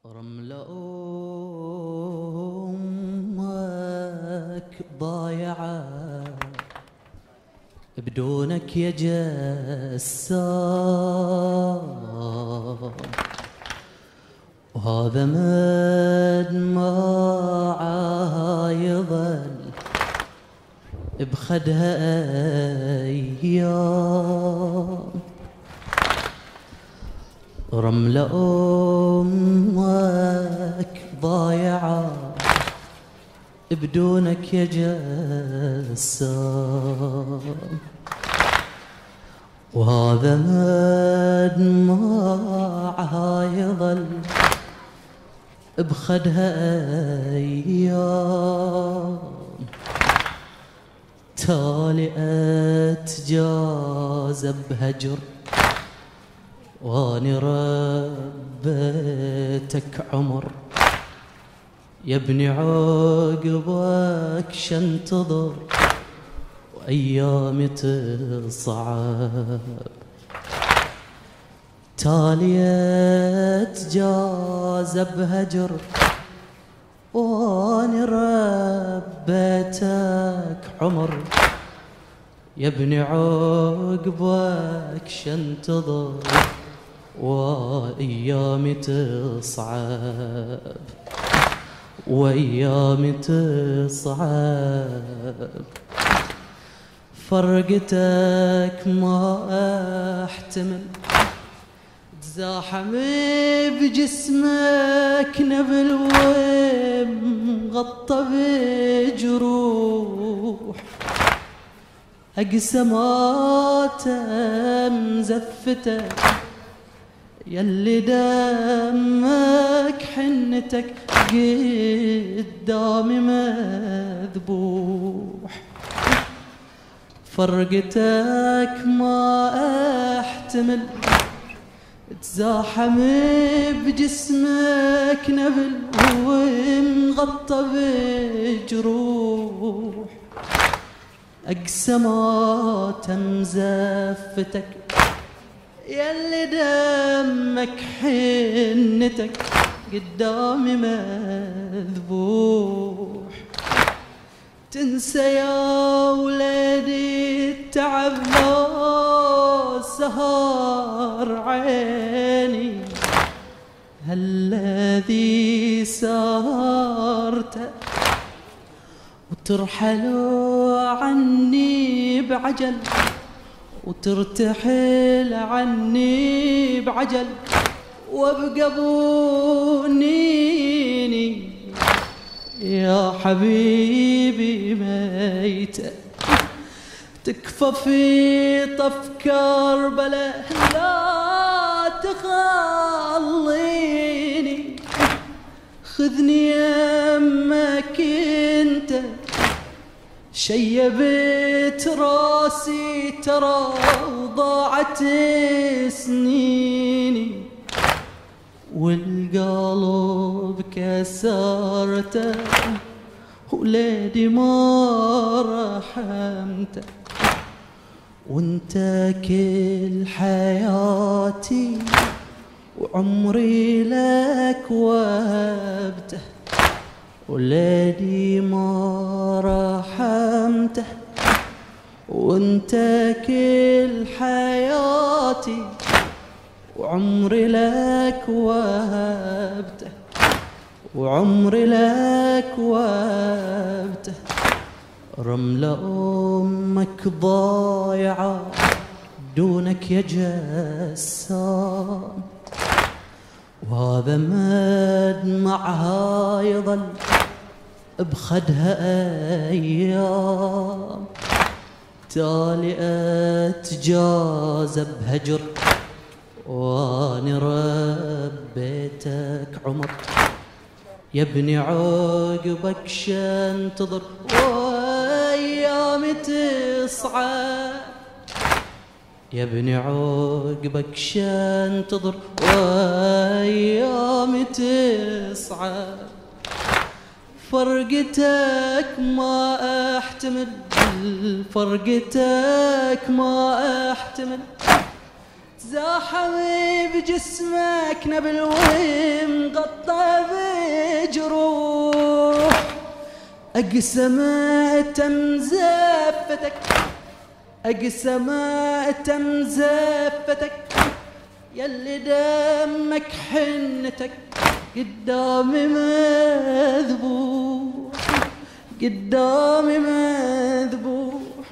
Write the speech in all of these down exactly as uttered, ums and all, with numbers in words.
رملة أمك ضايعة بدونك يا جسام، وهذا مدمعها يظل بخدها أيام. رملة أمك ضايعة بدونك يا جسام، وهذا مدمعها يظل بخدها أيام. تالي أتجاز بهجر واني ربيتك عمر، يا ابني عقبك شنتظر وايامي تصعب. تاليت جاز بهجر واني ربيتك عمر، يا ابني عقبك شنتظر وايامي تصعب، وايامي تصعب. فرقتك ما احتمل تزاحم بجسمك نبل ومغطى بجروح، أقسماته مزفتك يلي دمك حنتك قدامي مذبوح. فرقتك ما احتمل تزاحم بجسمك نبل ومغطى بجروح، أقسمات مزفتك يلي دمك حنتك قدامي مذبوح. تنسى يا ولدي التعب لو سهر عيني، هالذي سهرته وترحلوا عني بعجل، وترتحل عني بعجل، وابقى بونيني يا حبيبي ميتة. تكفى في طف كربلاء لا تخليني، خذني يمك انت شيبت راسي ترى وضاعت سنيني، والقلب كسرته ولادي ما رحمته، وانت كل حياتي وعمري لك وهبته، ولادي ما رحمته، وانت كل حياتي وعمري لك وهبته، وعمري لك وهبته. رملة أمك ضايعة دونك يا جسام، وهذا مدمعها يظل بخدها أيام. تالي أتجاز بهجر واني ربيتك عمر، يا ابني عقبك شنتظر وايامي تصعب، يا ابني عقبك شنتظر وايامي تصعب. فرقتك ما احتمل، فرقتك ما احتمل زاحم بجسمك نبل ومغطى أقسم أتم زفتك أقسم أتم زفتك يلي دمك حنتك قدامي مذبوح قدامي مذبوح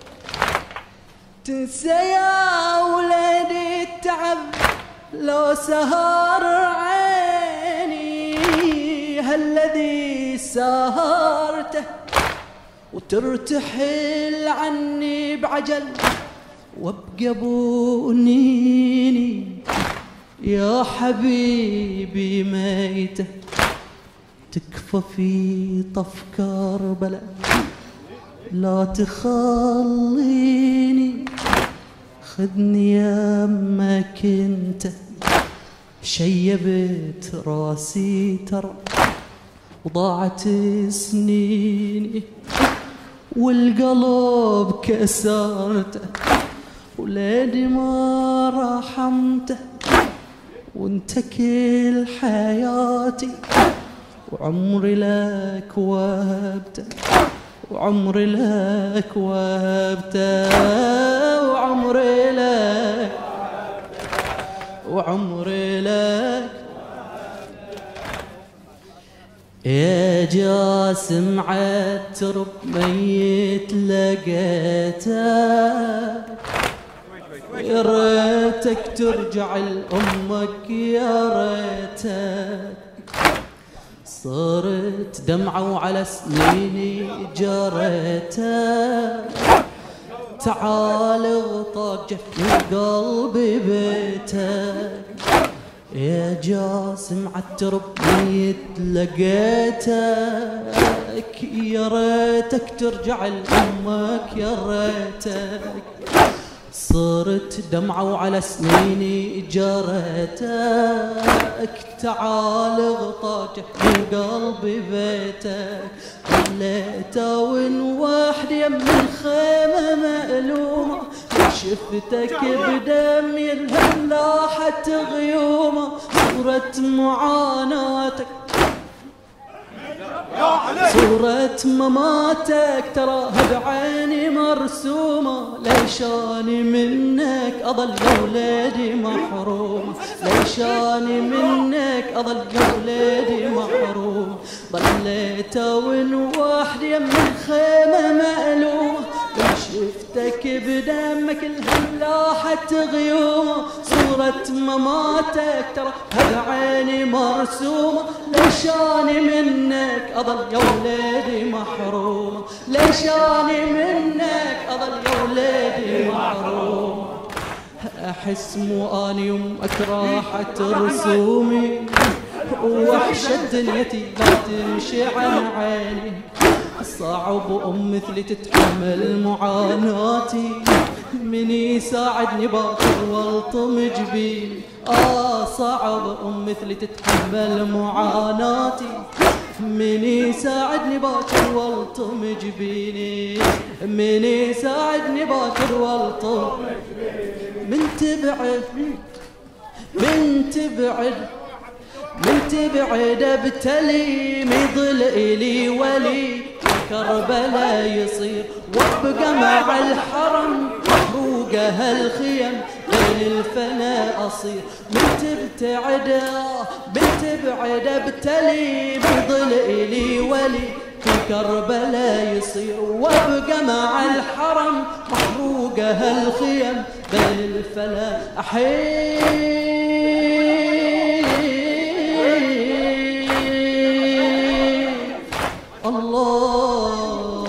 تنسى يا ولدي التعب لو سهر عيني هالذي سهرته وترتحل عني بعجل وابقى بونيني يا حبيبي ميته تكفى في طف كربلاء لا تخليني خذني يمك انت شيبت راسي ترى وضاعت سنيني والقلب كسرته ولادي ما رحمته وانت كل حياتي وعمري لك وهبته وعمري لك وهبته وعمري لك وعمري لك يا جاسم عترب ميت لقيتك يا ريتك ترجع لأمك يا ريتك صرت دمعة وعلى سنيني جريتك تعال اغطاك جفني قلبي بيتك يا جاسم عالترب ميت لقيتك يا ريتك ترجع لأمك يا ريتك صرت دمعة وعلى سنيني جريتك تعال اغطاك من قلبي بيتك خليته ونوحد يم الخيمة مألومة شفتك بدمي الهم لاحت غيومة صورة معاناتك صورة مماتك تراها بعيني مرسومة ليشاني منك أظل ولادي محرومة ليشاني منك أظل ولادي محرومة ضليت ونوحد يم الخيمة مألومة شفتك بدمك الهم لاحت غيومة صورة مماتك ترى بعيني مرسومة ليشاني منك أظل يا ولادي محرومة ليشاني منك أظل يا ولادي محرومة أحس مو أني يمك راحت رسومي وحشة دنيتي لا تمشي عن عيني صعب أم مثلي تتحمل معاناتي من يساعدني باكر والطم جبيني آه صعب أم مثلي تتحمل معاناتي من يساعدني باكر والطم جبيني من يساعدني باكر والطم من تبعد من تبعد من تبعد ابتلي ميضل إلي ولي كربلاء يصير وابقى مع الحرم محروقة هالخيم بين الفنا أصير من تبتعد من تبعد ابتلي ميضل إلي ولي كربلاء يصير وابقى مع الحرم محروقة هالخيم بين الفنا أحيي الله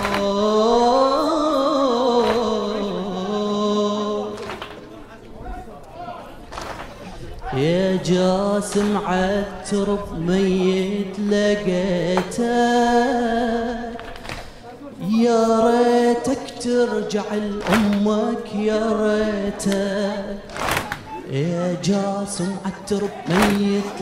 يا جاسم عالترب ميت لقيتك يا ريتك ترجع لأمك يا ريتك يا جاسم عالترب ميت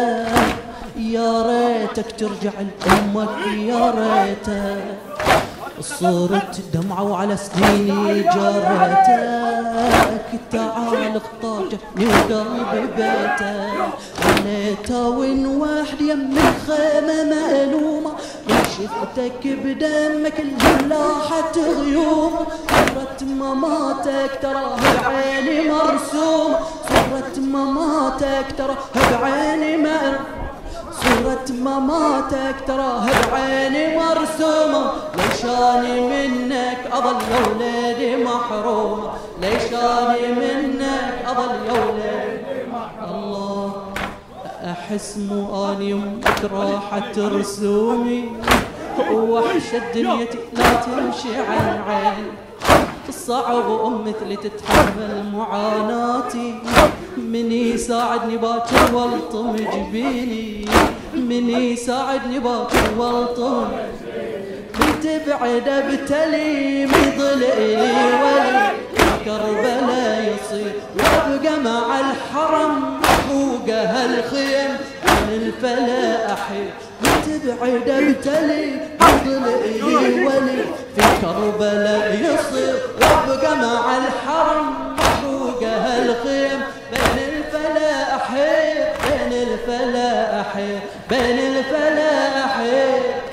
لقيتك يا ريتك ترجع لأمك يا ريتك صرت دمعة وعلى سنيني جريتك، تعال اخطاجتني وقلبي بيتك، خليته ونوحد يم الخيمة مألومة، شفتك بدمك الجلاحة غيوم، صورة مماتك تراها بعيني مرسومة، صورة مماتك تراها بعيني مرسومة، صورة مماتك تراها بعيني مرسومة، ليشاني منك أظل يا وليدي محرومة، ليشاني منك أظل يا وليدي محرومة. الله أحس مو أني يمك راحت رسومي، وحشة دنيتي لا تمشي عن عين، الصعب مثلي تتحمل معاناتي، من يساعدني باكر والطم جبيني، من يساعدني باكر والطم، كنت بعد ابتلي مضلئي ولي كربلا يصير، وابقى مع الحرم محروقه الخيم من الفلاحي، كنت بعد ابتلي مضلئي ولي في كربلاء يصير، وابقى مع الحرم محروقه الخيم بين الفلاحي، بين الفلاحي، بين الفلاحي،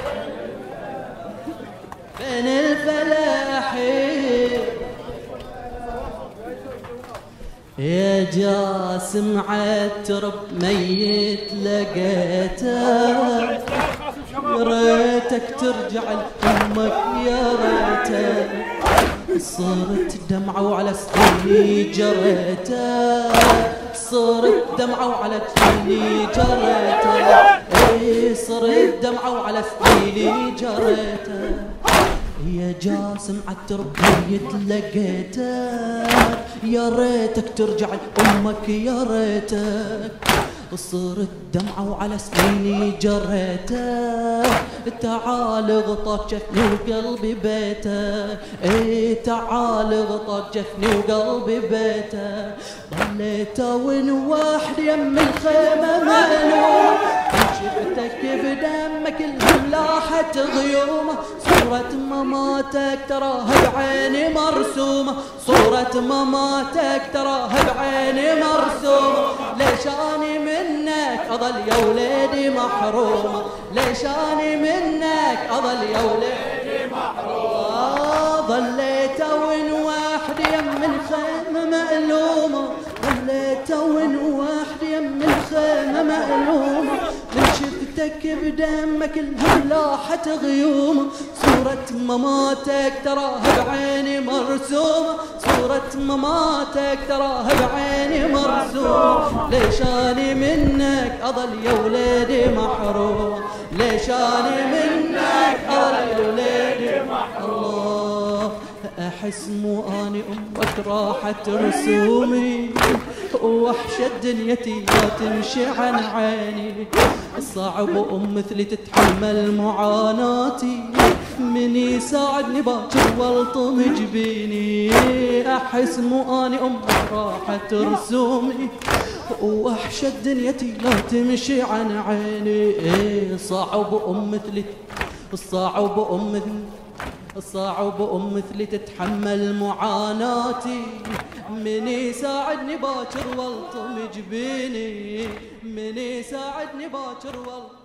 بين الفلاحي. يا جاسم عالترب ميت لقيتك، يا ريتك ترجع لأمك يا ريتك، صرت دمعة وعلى سنيني جريتك، صرت دمعة وعلى سنيني جريتك، اي صرت دمعة وعلى سنيني جريتك، يا جاسم عالترب ميت لقيتك، يا ريتك ترجع لأمك يا ريتك، صرت دمعة وعلى سنيني جريتك، تعال غطى جفني وقلبي بيتك، اي تعال غطى جفني وقلبي بيتك، ضليت ونوحد يم الخيمة مألوم، شفتك بدمك الهلاحة غيومة، صورة مماتك تراها بعيني مرسومة، صورة مماتك تراها بعيني مرسومة، ليش اني منك اظل يا وليدي محرومة، ليش اني منك اظل يا وليدي محرومة، ضليت ونوحد يم الخيمة مألومة، ضليت ونوحد يم الخيمة مألومة، من شفتك بدمك الهلاحة غيومة، صورة مماتك تراها بعيني مرسومة، صورة مماتك تراها بعيني مرسومة، ليش اني منك اظل يا وليدي محرومة، ليش اني منك اظل يا وليدي محرومة. احس مو اني امك راحت رسومي، وحشة دنيتي لا تمشي عن عيني، صعب ام مثلي تتحمل معاناتي، من يساعدني باكر والطم جبيني، احس مو اني امك راحت رسومي، وحشة دنيتي لا تمشي عن عيني، صعب ام مثلي، صعب ام مثلي، صعب ام مثلي تتحمل معاناتي، من يساعدني باكر والطم جبيني، من يساعدني باكر والطم